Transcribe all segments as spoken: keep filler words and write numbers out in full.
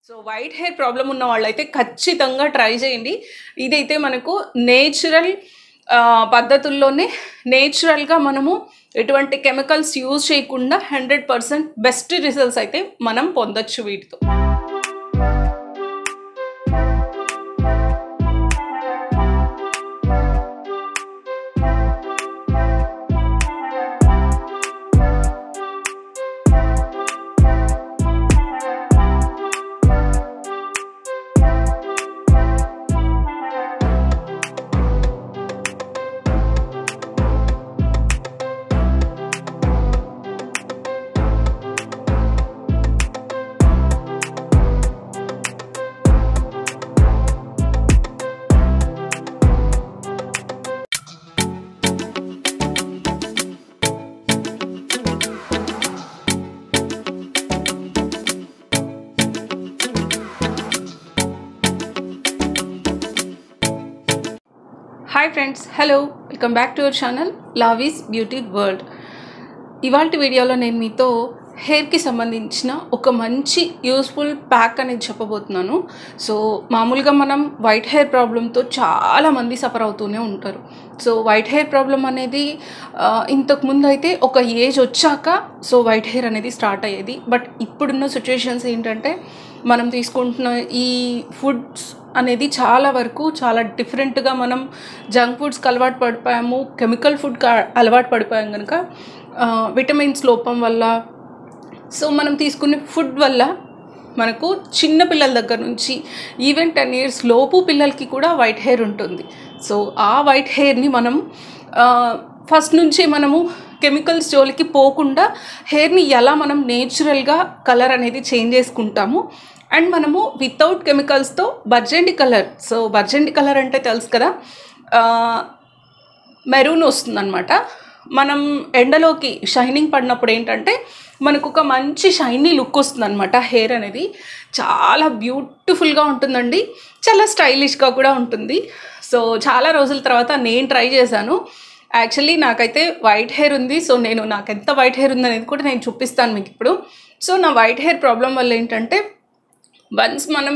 So white hair problem ఉన్న వాళ్ళైతే ఖచ్చితంగా ట్రై చేయండి. ఇదైతే మనకు నేచురల్ పద్ధతుల్లోనే నేచురల్గా మనము ఎటువంటి కెమికల్స్ యూజ్ చేయకుండా హండ్రెడ్ పర్సెంట్ బెస్ట్ రిజల్ట్స్ అయితే మనం పొందొచ్చు వీటితో. Hi friends, hello, welcome back to our channel Lavis beauty world. ఇవాళ వీడియోలో నేను మీతో హెయిర్కి సంబంధించిన ఒక మంచి యూస్ఫుల్ ప్యాక్ అనేది చెప్పబోతున్నాను. సో మామూలుగా మనం వైట్ హెయిర్ ప్రాబ్లంతో చాలామంది సఫర్ అవుతూనే ఉంటారు. సో వైట్ హెయిర్ ప్రాబ్లం అనేది ఇంతకుముందు అయితే ఒక ఏజ్ వచ్చాక సో వైట్ హెయిర్ అనేది స్టార్ట్ అయ్యేది. బట్ ఇప్పుడున్న సిచ్యువేషన్స్ ఏంటంటే మనం తీసుకుంటున్న ఈ ఫుడ్స్ అనేది చాలా వరకు చాలా డిఫరెంట్గా మనం జంక్ ఫుడ్స్కి అలవాటు పడిపోయాము, కెమికల్ ఫుడ్కి అలవాటు పడిపోయాం కనుక విటమిన్స్ లోపం వల్ల, సో మనం తీసుకునే ఫుడ్ వల్ల మనకు చిన్న పిల్లల దగ్గర నుంచి ఈవెన్ టెన్ ఇయర్స్ లోపు పిల్లలకి కూడా వైట్ హెయిర్ ఉంటుంది. సో ఆ వైట్ హెయిర్ని మనం ఫస్ట్ నుంచి మనము కెమికల్స్ జోలికి పోకుండా హెయిర్ని ఎలా మనం నేచురల్గా కలర్ అనేది చేంజ్ చేసుకుంటాము. అండ్ మనము వితౌట్ కెమికల్స్తో burgundy colour, so burgundy colour అంటే తెలుసు కదా, మెరూన్ వస్తుందన్నమాట. మనం ఎండలోకి షైనింగ్ పడినప్పుడు ఏంటంటే మనకు ఒక మంచి షైనీ లుక్ వస్తుందన్నమాట. హెయిర్ అనేది చాలా బ్యూటిఫుల్గా ఉంటుందండి, చాలా స్టైలిష్గా కూడా ఉంటుంది. సో చాలా రోజుల తర్వాత నేను ట్రై చేశాను. యాక్చువల్లీ నాకైతే వైట్ హెయిర్ ఉంది. సో నేను నాకు ఎంత వైట్ హెయిర్ ఉంది అనేది కూడా నేను చూపిస్తాను మీకు ఇప్పుడు. సో నా వైట్ హెయిర్ ప్రాబ్లం వల్ల ఏంటంటే వన్స్ మనం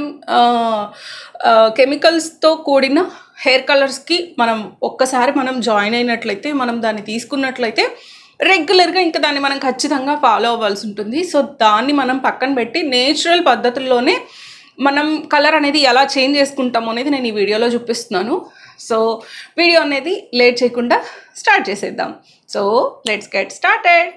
కెమికల్స్తో కూడిన హెయిర్ కలర్స్కి మనం ఒక్కసారి మనం జాయిన్ అయినట్లయితే, మనం దాన్ని తీసుకున్నట్లయితే రెగ్యులర్గా ఇంకా దాన్ని మనం ఖచ్చితంగా ఫాలో అవ్వాల్సి ఉంటుంది. సో దాన్ని మనం పక్కన పెట్టి నేచురల్ పద్ధతుల్లోనే మనం కలర్ అనేది ఎలా చేంజ్ చేసుకుంటామో అనేది నేను ఈ వీడియోలో చూపిస్తున్నాను. సో వీడియో అనేది లేట్ చేయకుండా స్టార్ట్ చేసేద్దాం. So let's get started.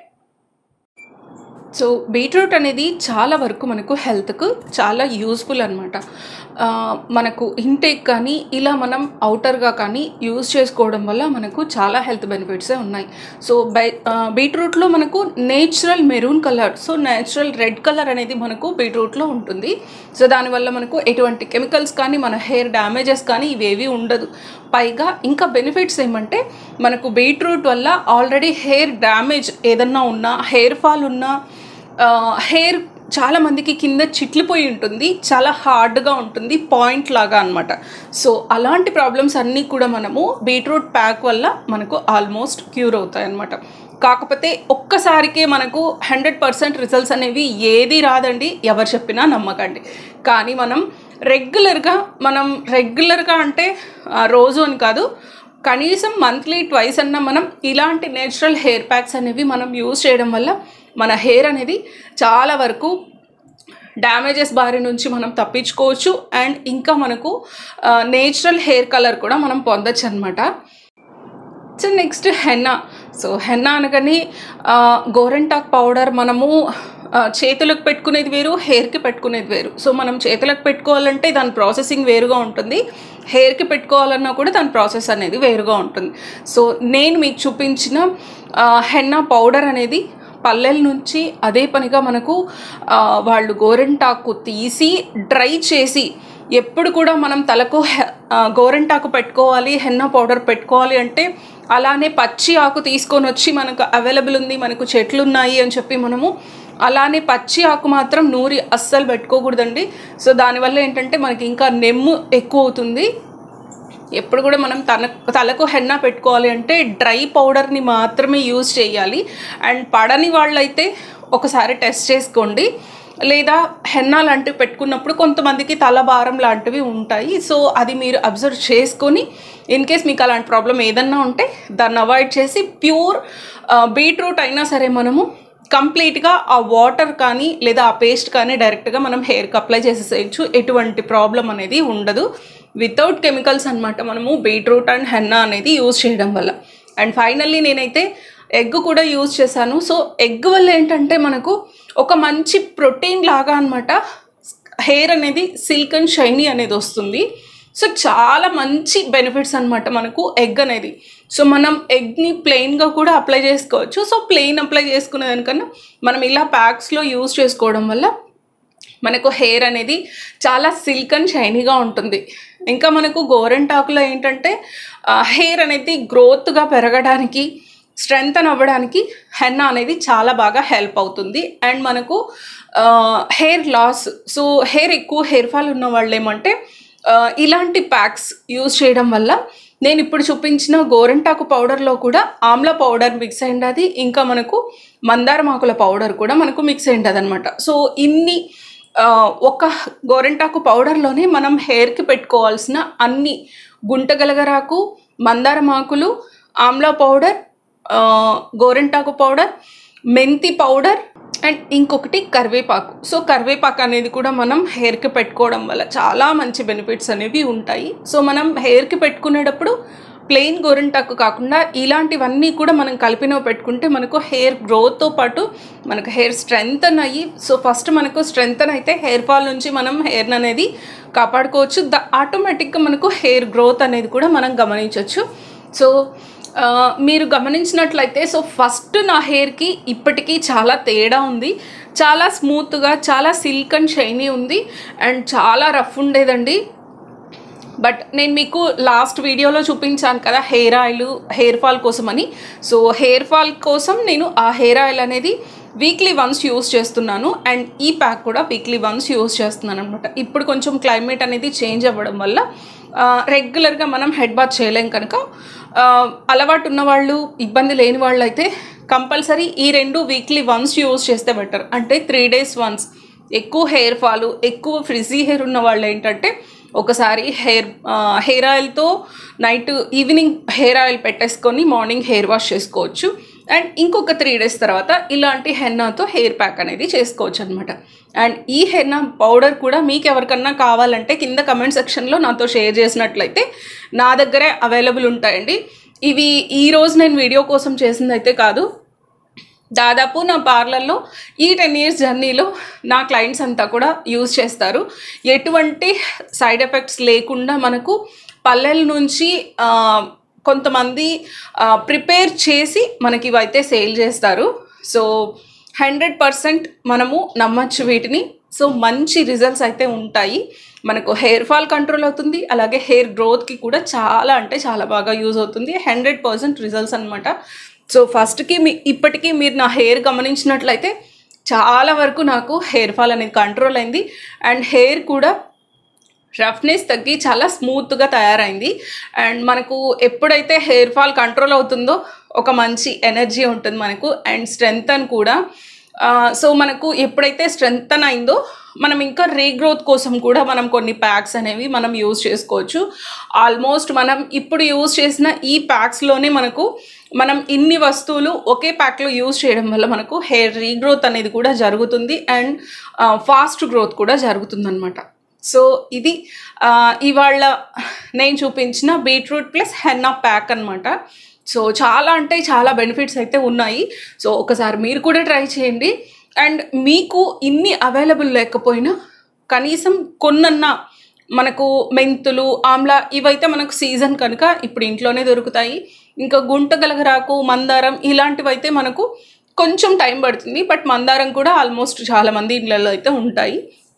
So beetroot అనేది చాలా వరకు మనకు హెల్త్కు చాలా యూస్ఫుల్ అనమాట. మనకు ఇంటేక్ కానీ ఇలా మనం అవుటర్గా కానీ యూజ్ చేసుకోవడం వల్ల మనకు చాలా హెల్త్ బెనిఫిట్సే ఉన్నాయి. సో బై బీట్రూట్లో మనకు natural maroon colour, so natural red colour అనేది మనకు బీట్రూట్లో ఉంటుంది. సో దానివల్ల మనకు ఎటువంటి కెమికల్స్ కానీ మన హెయిర్ డ్యామేజెస్ కానీ ఇవేవి ఉండదు. పైగా ఇంకా బెనిఫిట్స్ ఏమంటే మనకు బీట్రూట్ వల్ల ఆల్రెడీ హెయిర్ డ్యామేజ్ ఏదన్నా ఉన్నా, హెయిర్ ఫాల్ ఉన్నా, హెయిర్ చాలామందికి కింద చిట్లిపోయి ఉంటుంది, చాలా హార్డ్గా ఉంటుంది, పాయింట్ లాగా అనమాట. సో అలాంటి ప్రాబ్లమ్స్ అన్నీ కూడా మనము బీట్రూట్ ప్యాక్ వల్ల మనకు ఆల్మోస్ట్ క్యూర్ అవుతాయి అన్నమాట. కాకపోతే ఒక్కసారికే మనకు హండ్రెడ్ పర్సెంట్ రిజల్ట్స్ అనేవి ఏది రాదండి, ఎవరు చెప్పినా నమ్మకండి. కానీ మనం రెగ్యులర్గా మనం రెగ్యులర్గా అంటే రోజు అని కాదు, కనీసం మంత్లీ ట్వైస్ అన్నా మనం ఇలాంటి నేచురల్ హెయిర్ ప్యాక్స్ అనేవి మనం యూజ్ చేయడం వల్ల మన హెయిర్ అనేది చాలా వరకు డ్యామేజెస్ బారి నుంచి మనం తప్పించుకోవచ్చు. అండ్ ఇంకా మనకు నేచురల్ హెయిర్ కలర్ కూడా మనం పొందొచ్చు అనమాట. So next henna. So henna అనగానే గోరెంటాక్ పౌడర్ మనము చేతులకు పెట్టుకునేది వేరు, హెయిర్కి పెట్టుకునేది వేరు. సో మనం చేతులకు పెట్టుకోవాలంటే దాని ప్రాసెసింగ్ వేరుగా ఉంటుంది, హెయిర్కి పెట్టుకోవాలన్నా కూడా దాని ప్రాసెస్ అనేది వేరుగా ఉంటుంది. సో నేను మీకు చూపించిన హెన్నా పౌడర్ అనేది పల్లెల నుంచి అదే పనిగా మనకు వాళ్ళు గోరెంటాకు తీసి డ్రై చేసి, ఎప్పుడు కూడా మనం తలకు గోరెంటాకు పెట్టుకోవాలి, హెన్నా పౌడర్ పెట్టుకోవాలి అంటే అలానే పచ్చి ఆకు తీసుకొని వచ్చి మనకు అవైలబుల్ ఉంది, మనకు చెట్లు ఉన్నాయి అని చెప్పి మనము అలానే పచ్చి ఆకు మాత్రం నూరి అస్సలు పెట్టుకోకూడదండి. సో దానివల్ల ఏంటంటే మనకి ఇంకా నెమ్ము ఎక్కువ అవుతుంది. ఎప్పుడు కూడా మనం తన తలకు హెన్నా పెట్టుకోవాలి అంటే డ్రై పౌడర్ని మాత్రమే యూజ్ చేయాలి. అండ్ పడని వాళ్ళైతే ఒకసారి టెస్ట్ చేసుకోండి. లేదా హెన్నా లాంటివి పెట్టుకున్నప్పుడు కొంతమందికి తల భారం లాంటివి ఉంటాయి. సో అది మీరు అబ్జర్వ్ చేసుకొని ఇన్ కేస్ మీకు అలాంటి ప్రాబ్లం ఏదన్నా ఉంటే దాన్ని అవాయిడ్ చేసి ప్యూర్ బీట్రూట్ అయినా సరే మనము కంప్లీట్గా ఆ వాటర్ కానీ లేదా ఆ పేస్ట్ కానీ డైరెక్ట్గా మనం హెయిర్కి అప్లై చేసేసేయచ్చు. ఎటువంటి ప్రాబ్లం అనేది ఉండదు. వితౌట్ కెమికల్స్ అనమాట మనము బీట్రూట్ అండ్ హెన్నా అనేది యూజ్ చేయడం వల్ల. అండ్ ఫైనల్లీ నేనైతే ఎగ్ కూడా యూజ్ చేశాను. సో ఎగ్ వల్ల ఏంటంటే మనకు ఒక మంచి ప్రోటీన్ లాగా అనమాట హెయిర్ అనేది సిల్క్ అండ్ షైనీ అనేది వస్తుంది. సో చాలా మంచి బెనిఫిట్స్ అనమాట మనకు ఎగ్ అనేది. సో మనం ఎగ్ని ప్లెయిన్గా కూడా అప్లై చేసుకోవచ్చు. సో ప్లెయిన్ అప్లై చేసుకునే దానికన్నా మనం ఇలా ప్యాక్స్లో యూజ్ చేసుకోవడం వల్ల మనకు హెయిర్ అనేది చాలా సిల్క్ అండ్ షైనీగా ఉంటుంది. ఇంకా మనకు గోరెంటాకులో ఏంటంటే హెయిర్ అనేది గ్రోత్గా పెరగడానికి, స్ట్రెంగ్తన్ అవ్వడానికి హెన్నా అనేది చాలా బాగా హెల్ప్ అవుతుంది. అండ్ మనకు హెయిర్ లాస్, సో హెయిర్ ఎక్కువ హెయిర్ ఫాల్ ఉన్న వాళ్ళు ఏమంటే ఇలాంటి ప్యాక్స్ యూజ్ చేయడం వల్ల నేను ఇప్పుడు చూపించిన గోరెంటాకు పౌడర్లో కూడా ఆమ్లా పౌడర్ మిక్స్ అయింది, ఇంకా మనకు మందారమాకుల పౌడర్ కూడా మనకు మిక్స్ అయింది అనమాట. సో ఇన్ని ఒక గోరెంటాకు పౌడర్లోనే మనం హెయిర్కి పెట్టుకోవాల్సిన అన్ని గుంటగలగరాకు, మందారమాకులు, ఆమ్లా పౌడర్, గోరెంటాకు పౌడర్, మెంతి పౌడర్ అండ్ ఇంకొకటి కరివేపాకు. సో కరివేపాకు అనేది కూడా మనం హెయిర్కి పెట్టుకోవడం వల్ల చాలా మంచి బెనిఫిట్స్ అనేవి ఉంటాయి. సో మనం హెయిర్కి పెట్టుకునేటప్పుడు ప్లెయిన్ గోరెంటాకు కాకుండా ఇలాంటివన్నీ కూడా మనం కలిపినవి పెట్టుకుంటే మనకు హెయిర్ గ్రోత్తో పాటు మనకు హెయిర్ స్ట్రెంగ్తన్ అయ్యి, సో ఫస్ట్ మనకు స్ట్రెంగ్తన్ అయితే హెయిర్ ఫాల్ నుంచి మనం హెయిర్ అనేది కాపాడుకోవచ్చు. ద ఆటోమేటిక్గా మనకు హెయిర్ గ్రోత్ అనేది కూడా మనం గమనించవచ్చు. సో మీరు గమనించినట్లయితే సో ఫస్ట్ నా హెయిర్కి ఇప్పటికీ చాలా తేడా ఉంది. చాలా స్మూత్గా, చాలా సిల్క్ అండ్ షైనీ ఉంది అండ్ చాలా రఫ్ ఉండేదండి. బట్ నేను మీకు లాస్ట్ వీడియోలో చూపించాను కదా హెయిర్ ఆయిల్ హెయిర్ ఫాల్ కోసం అని. సో హెయిర్ ఫాల్ కోసం నేను ఆ హెయిర్ ఆయిల్ అనేది వీక్లీ వన్స్ యూస్ చేస్తున్నాను అండ్ ఈ ప్యాక్ కూడా వీక్లీ వన్స్ యూస్ చేస్తున్నాను అనమాట. ఇప్పుడు కొంచెం క్లైమేట్ అనేది చేంజ్ అవ్వడం వల్ల రెగ్యులర్గా మనం హెడ్ బాత్ చేయలేం కనుక అలవాటు ఉన్న వాళ్ళు, ఇబ్బంది లేని వాళ్ళు అయితే కంపల్సరీ ఈ రెండు వీక్లీ వన్స్ యూస్ చేస్తే బెటర్. అంటే త్రీ డేస్ వన్స్. ఎక్కువ హెయిర్ ఫాలు, ఎక్కువ ఫ్రిజీ హెయిర్ ఉన్న వాళ్ళు ఏంటంటే ఒకసారి హెయిర్ హెయిర్ ఆయిల్తో నైట్ ఈవినింగ్ హెయిర్ ఆయిల్ పెట్టేసుకొని మార్నింగ్ హెయిర్ వాష్ చేసుకోవచ్చు. అండ్ ఇంకొక త్రీ డేస్ తర్వాత ఇలాంటి హెన్నాతో హెయిర్ ప్యాక్ అనేది చేసుకోవచ్చు అనమాట. అండ్ ఈ హెన్నా పౌడర్ కూడా మీకు ఎవరికన్నా కావాలంటే కింద కమెంట్ సెక్షన్లో నాతో షేర్ చేసినట్లయితే నా దగ్గరే అవైలబుల్ ఉంటాయండి. ఇవి ఈరోజు నేను వీడియో కోసం చేసింది అయితే కాదు. దాదాపు నా పార్లర్లో ఈ టెన్ ఇయర్స్ జర్నీలో నా క్లయింట్స్ అంతా కూడా యూజ్ చేస్తారు. ఎటువంటి సైడ్ ఎఫెక్ట్స్ లేకుండా మనకు పల్లెల నుంచి కొంతమంది ప్రిపేర్ చేసి మనకి ఇవైతే సేల్ చేస్తారు. సో హండ్రెడ్ పర్సెంట్ మనము నమ్మచ్చు వీటిని. సో మంచి రిజల్ట్స్ అయితే ఉంటాయి. మనకు హెయిర్ ఫాల్ కంట్రోల్ అవుతుంది, అలాగే హెయిర్ గ్రోత్కి కూడా చాలా అంటే చాలా బాగా యూజ్ అవుతుంది. హండ్రెడ్ పర్సెంట్ రిజల్ట్స్ అనమాట. సో ఫస్ట్కి మీ ఇప్పటికీ మీరు నా హెయిర్ గమనించినట్లయితే చాలా వరకు నాకు హెయిర్ ఫాల్ అనేది కంట్రోల్ అయింది అండ్ హెయిర్ కూడా రఫ్నెస్ తగ్గి చాలా స్మూత్గా తయారైంది. అండ్ మనకు ఎప్పుడైతే హెయిర్ ఫాల్ కంట్రోల్ అవుతుందో ఒక మంచి ఎనర్జీ ఉంటుంది మనకు అండ్ స్ట్రెంగ్తన్ కూడా. సో మనకు ఎప్పుడైతే స్ట్రెంగ్తన్ అయిందో మనం ఇంకా రీగ్రోత్ కోసం కూడా మనం కొన్ని ప్యాక్స్ అనేవి మనం యూజ్ చేసుకోవచ్చు. ఆల్మోస్ట్ మనం ఇప్పుడు యూజ్ చేసిన ఈ ప్యాక్స్లోనే మనకు మనం ఇన్ని వస్తువులు ఒకే ప్యాక్లో యూజ్ చేయడం వల్ల మనకు హెయిర్ రీగ్రోత్ అనేది కూడా జరుగుతుంది అండ్ ఫాస్ట్ గ్రోత్ కూడా జరుగుతుందన్నమాట. సో ఇది ఇవాళ నేను చూపించిన బీట్రూట్ ప్లస్ హెన్నా ప్యాక్ అనమాట. సో చాలా అంటే చాలా బెనిఫిట్స్ అయితే ఉన్నాయి. సో ఒకసారి మీరు కూడా ట్రై చేయండి. అండ్ మీకు ఇన్ని అవైలబుల్ లేకపోయినా కనీసం కొన్నన్నా మనకు మెంతులు, ఆమ్లా ఇవైతే మనకు సీజన్ కనుక ఇప్పుడు ఇంట్లోనే దొరుకుతాయి. ఇంకా గుంటగలగరాకు, మందారం ఇలాంటివి అయితే మనకు కొంచెం టైం పడుతుంది. బట్ మందారం కూడా ఆల్మోస్ట్ చాలామంది ఇళ్ళల్లో అయితే ఉంటాయి.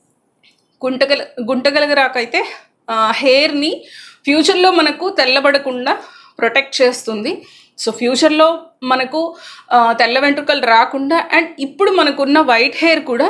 గుంటగల గుంటగలగరాకు అయితే హెయిర్ని ఫ్యూచర్లో మనకు తెల్లబడకుండా ప్రొటెక్ట్ చేస్తుంది. సో ఫ్యూచర్లో మనకు తెల్ల వెంట్రుకలు రాకుండా అండ్ ఇప్పుడు మనకున్న వైట్ హెయిర్ కూడా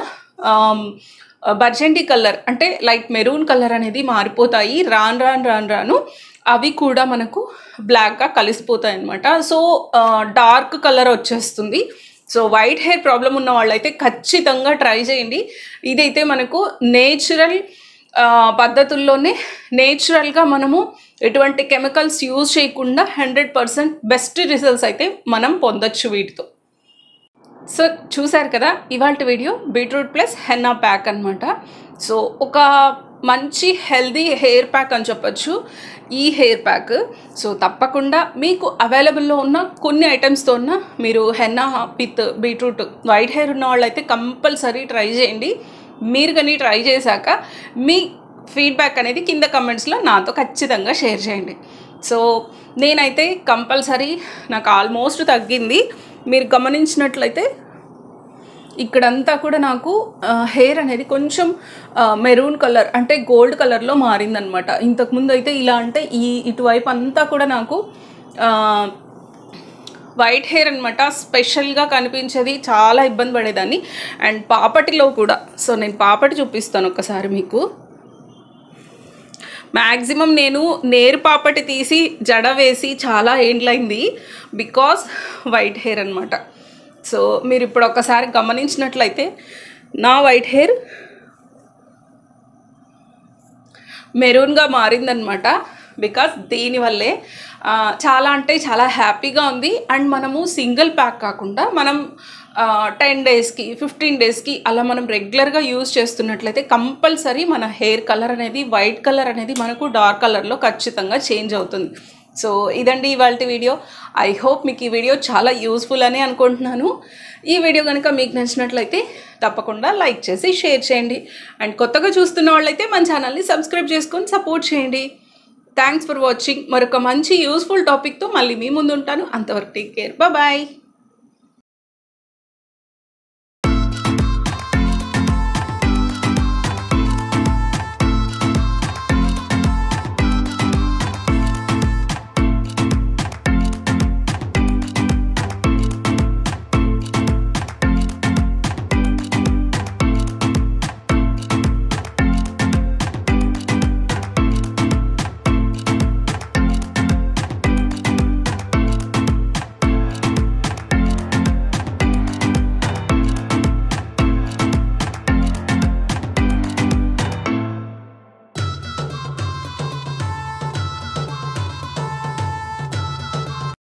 బర్జెంటీ కలర్ అంటే లైట్ మెరూన్ కలర్ అనేది మారిపోతాయి. రాను రాను రాను రాను అవి కూడా మనకు బ్లాక్గా కలిసిపోతాయి అన్నమాట. సో డార్క్ కలర్ వచ్చేస్తుంది. సో వైట్ హెయిర్ ప్రాబ్లం ఉన్న వాళ్ళైతే ఖచ్చితంగా ట్రై చేయండి. ఇదైతే మనకు నేచురల్ పద్ధతుల్లోనే నేచురల్గా మనము ఎటువంటి కెమికల్స్ యూజ్ చేయకుండా హండ్రెడ్ పర్సెంట్ బెస్ట్ రిజల్ట్స్ అయితే మనం పొందొచ్చు వీటితో. సో చూసారు కదా ఇవాళ video beetroot plus henna pack అనమాట. సో ఒక మంచి హెల్దీ హెయిర్ ప్యాక్ అని చెప్పొచ్చు ఈ హెయిర్ ప్యాక్. సో తప్పకుండా మీకు అవైలబుల్లో ఉన్న కొన్ని ఐటమ్స్తో ఉన్న మీరు henna with beetroot white hair ఉన్న వాళ్ళైతే కంపల్సరీ ట్రై చేయండి. మీరు కానీ ట్రై చేశాక మీ ఫీడ్బ్యాక్ అనేది కింద కమెంట్స్లో నాతో ఖచ్చితంగా షేర్ చేయండి. సో నేనైతే కంపల్సరీ నాకు ఆల్మోస్ట్ తగ్గింది. మీరు గమనించినట్లయితే ఇక్కడంతా కూడా నాకు హెయిర్ అనేది కొంచెం మెరూన్ కలర్ అంటే గోల్డ్ కలర్లో మారిందనమాట. ఇంతకుముందు అయితే ఇలా అంటే ఈ ఇటువైపు అంతా కూడా నాకు వైట్ హెయిర్ అనమాట స్పెషల్గా కనిపించేది, చాలా ఇబ్బంది పడేదాన్ని. అండ్ పాపటిలో కూడా. సో నేను పాపటి చూపిస్తాను ఒకసారి మీకు. మ్యాక్సిమం నేను నేరు పాపటి తీసి జడ వేసి చాలా ఏండ్లైంది బికాస్ వైట్ హెయిర్ అనమాట. సో మీరు ఇప్పుడు ఒకసారి గమనించినట్లయితే నా వైట్ హెయిర్ మెరూన్గా మారిందనమాట. బికాస్ దీనివల్లే చాలా అంటే చాలా హ్యాపీగా ఉంది. అండ్ మనము సింగిల్ ప్యాక్ కాకుండా మనం టెన్ డేస్కి ఫిఫ్టీన్ డేస్కి అలా మనం రెగ్యులర్గా యూజ్ చేస్తున్నట్లయితే కంపల్సరీ మన హెయిర్ కలర్ అనేది వైట్ కలర్ అనేది మనకు డార్క్ కలర్లో ఖచ్చితంగా చేంజ్ అవుతుంది. సో ఇదండి ఇవాళ వీడియో. ఐ హోప్ మీకు ఈ వీడియో చాలా యూస్ఫుల్ అని అనుకుంటున్నాను. ఈ వీడియో కనుక మీకు నచ్చినట్లయితే తప్పకుండా లైక్ చేసి షేర్ చేయండి. అండ్ కొత్తగా చూస్తున్న వాళ్ళైతే మన ఛానల్ని సబ్స్క్రైబ్ చేసుకొని సపోర్ట్ చేయండి. Thanks for watching. మరొక మంచి యూస్ఫుల్ టాపిక్తో మళ్ళీ మీ ముందు ఉంటాను. అంతవరకు టేక్ కేర్, బాయ్.